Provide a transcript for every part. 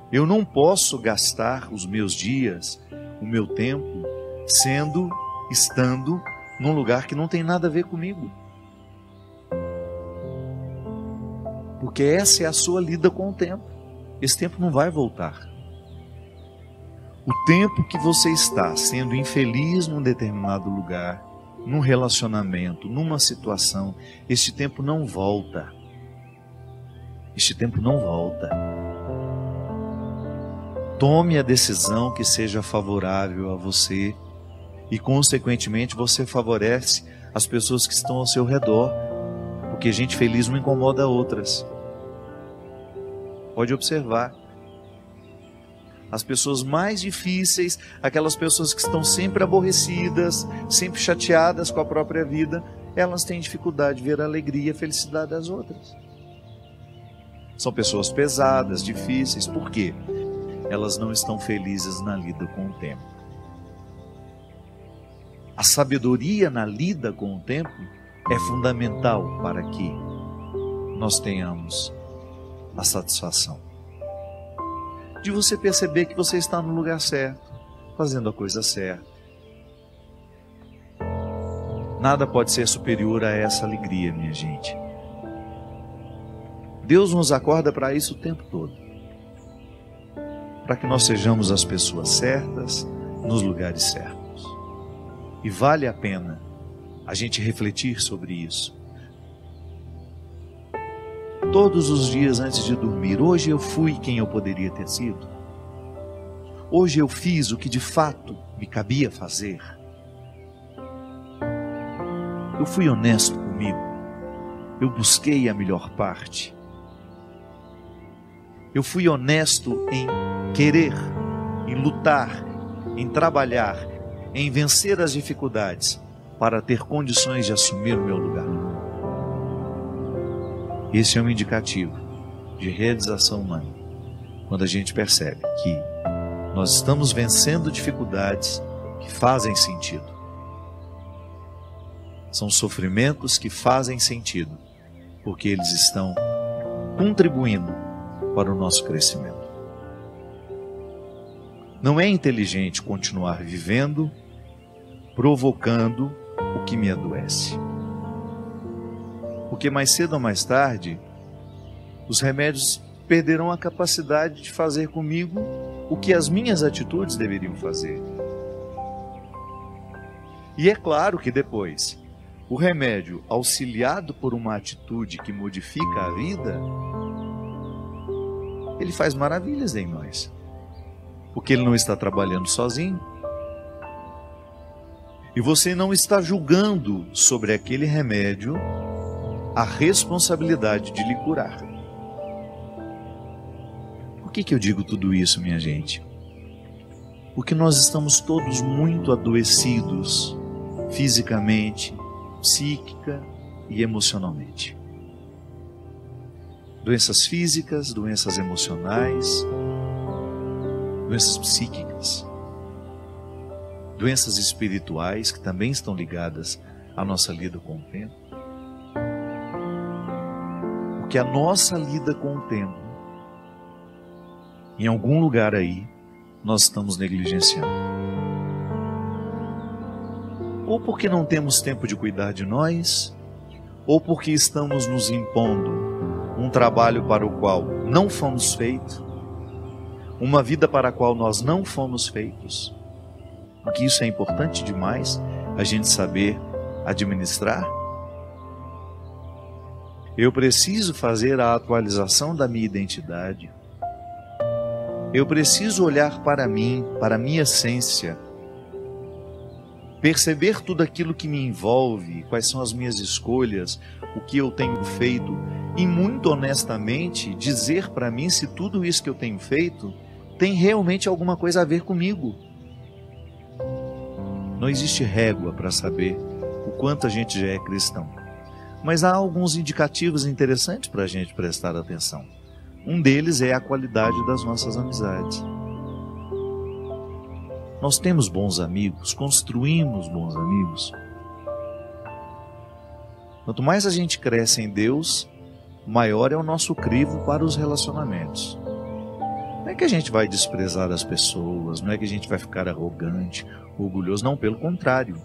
Eu não posso gastar os meus dias, o meu tempo, estando num lugar que não tem nada a ver comigo. Porque essa é a sua lida com o tempo. Esse tempo não vai voltar. O tempo que você está sendo infeliz num determinado lugar, num relacionamento, numa situação, este tempo não volta. Este tempo não volta. Tome a decisão que seja favorável a você e, consequentemente, você favorece as pessoas que estão ao seu redor, porque gente feliz não incomoda outras. Pode observar. As pessoas mais difíceis, aquelas pessoas que estão sempre aborrecidas, sempre chateadas com a própria vida, elas têm dificuldade de ver a alegria e a felicidade das outras. São pessoas pesadas, difíceis. Por quê? Elas não estão felizes na lida com o tempo. A sabedoria na lida com o tempo é fundamental para que nós tenhamos a satisfação de você perceber que você está no lugar certo, fazendo a coisa certa. Nada pode ser superior a essa alegria, minha gente. Deus nos acorda para isso o tempo todo, para que nós sejamos as pessoas certas, nos lugares certos. E vale a pena a gente refletir sobre isso. Todos os dias antes de dormir, hoje eu fui quem eu poderia ter sido? Hoje eu fiz o que de fato me cabia fazer? Eu fui honesto comigo? Eu busquei a melhor parte? Eu fui honesto em querer, em lutar, em trabalhar, em vencer as dificuldades para ter condições de assumir o meu lugar? Esse é um indicativo de realização humana, quando a gente percebe que nós estamos vencendo dificuldades que fazem sentido. São sofrimentos que fazem sentido, porque eles estão contribuindo para o nosso crescimento. Não é inteligente continuar vivendo, provocando o que me adoece. Porque mais cedo ou mais tarde, os remédios perderão a capacidade de fazer comigo o que as minhas atitudes deveriam fazer. E é claro que depois, o remédio, auxiliado por uma atitude que modifica a vida, ele faz maravilhas em nós. Porque ele não está trabalhando sozinho. E você não está julgando sobre aquele remédio a responsabilidade de lhe curar. Por que eu digo tudo isso, minha gente? Porque nós estamos todos muito adoecidos, fisicamente, psíquica e emocionalmente. Doenças físicas, doenças emocionais, doenças psíquicas, doenças espirituais que também estão ligadas à nossa lida com o tempo. Porque a nossa lida com o tempo, em algum lugar aí, nós estamos negligenciando. Ou porque não temos tempo de cuidar de nós, ou porque estamos nos impondo um trabalho para o qual não fomos feitos, uma vida para a qual nós não fomos feitos. Porque isso é importante demais, a gente saber administrar. Eu preciso fazer a atualização da minha identidade. Eu preciso olhar para mim, para a minha essência, perceber tudo aquilo que me envolve, quais são as minhas escolhas, o que eu tenho feito, e muito honestamente dizer para mim se tudo isso que eu tenho feito tem realmente alguma coisa a ver comigo. Não existe régua para saber o quanto a gente já é cristão. Mas há alguns indicativos interessantes para a gente prestar atenção. Um deles é a qualidade das nossas amizades. Nós temos bons amigos, construímos bons amigos. Quanto mais a gente cresce em Deus, maior é o nosso crivo para os relacionamentos. Não é que a gente vai desprezar as pessoas, não é que a gente vai ficar arrogante, orgulhoso, não, pelo contrário.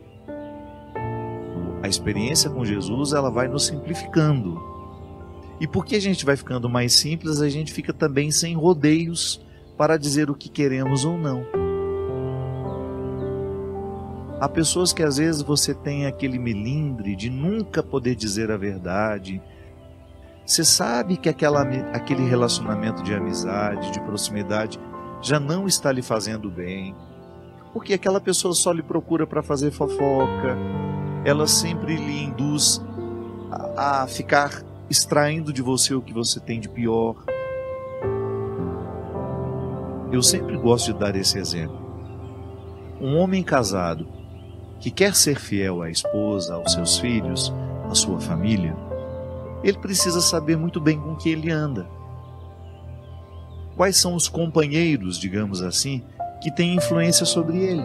A experiência com Jesus, ela vai nos simplificando. E porque a gente vai ficando mais simples, a gente fica também sem rodeios para dizer o que queremos ou não. Há pessoas que às vezes você tem aquele melindre de nunca poder dizer a verdade. Você sabe que aquele relacionamento de amizade, de proximidade, já não está lhe fazendo bem. Porque aquela pessoa só lhe procura para fazer fofoca. Ela sempre lhe induz a ficar extraindo de você o que você tem de pior. Eu sempre gosto de dar esse exemplo. Um homem casado que quer ser fiel à esposa, aos seus filhos, à sua família, ele precisa saber muito bem com que ele anda. Quais são os companheiros, digamos assim, que têm influência sobre ele?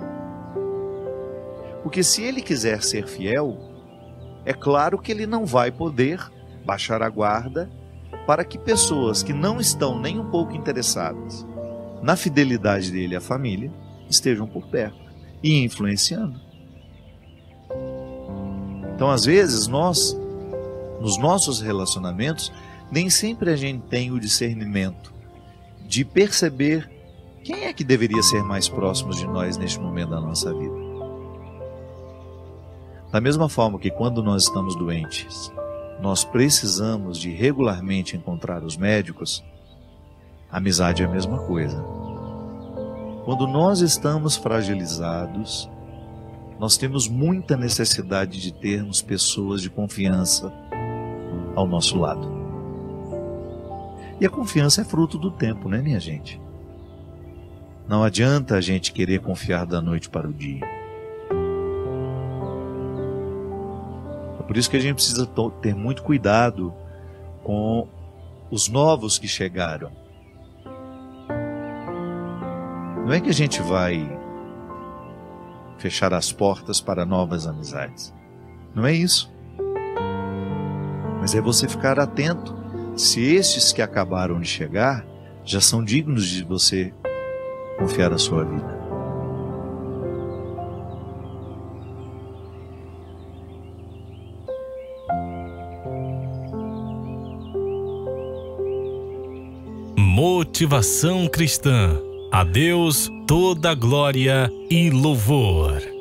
Porque se ele quiser ser fiel, é claro que ele não vai poder baixar a guarda para que pessoas que não estão nem um pouco interessadas na fidelidade dele à família estejam por perto e influenciando. Então, às vezes, nós, nos nossos relacionamentos, nem sempre a gente tem o discernimento de perceber quem é que deveria ser mais próximo de nós neste momento da nossa vida. Da mesma forma que quando nós estamos doentes, nós precisamos de regularmente encontrar os médicos, a amizade é a mesma coisa. Quando nós estamos fragilizados, nós temos muita necessidade de termos pessoas de confiança ao nosso lado. E a confiança é fruto do tempo, né, minha gente? Não adianta a gente querer confiar da noite para o dia. É por isso que a gente precisa ter muito cuidado com os novos que chegaram. Não é que a gente vai fechar as portas para novas amizades. Não é isso. Mas é você ficar atento se estes que acabaram de chegar já são dignos de você confiar a sua vida. Motivação cristã. A Deus toda glória e louvor.